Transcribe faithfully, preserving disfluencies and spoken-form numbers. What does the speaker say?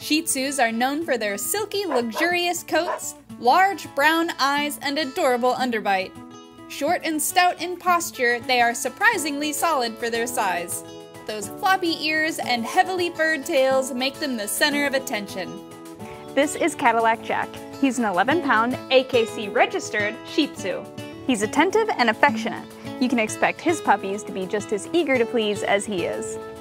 Shih Tzus are known for their silky, luxurious coats, large brown eyes, and adorable underbite. Short and stout in posture, they are surprisingly solid for their size. Those floppy ears and heavily furred tails make them the center of attention. This is Cadillac Jack. He's an eleven pound, A K C registered Shih Tzu. He's attentive and affectionate. You can expect his puppies to be just as eager to please as he is.